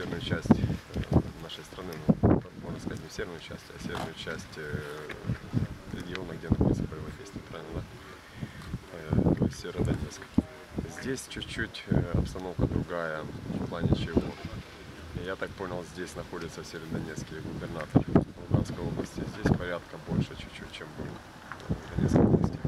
северную часть нашей страны, ну, можно сказать, не северную часть, а северную часть региона, где находится боевое действие, правильно, да? То есть Северодонецк. Здесь чуть-чуть обстановка другая, в плане чего. Я так понял, здесь находится в Северодонецке губернатор Луганской области. Здесь порядка больше чуть-чуть, чем был в Донецкой области.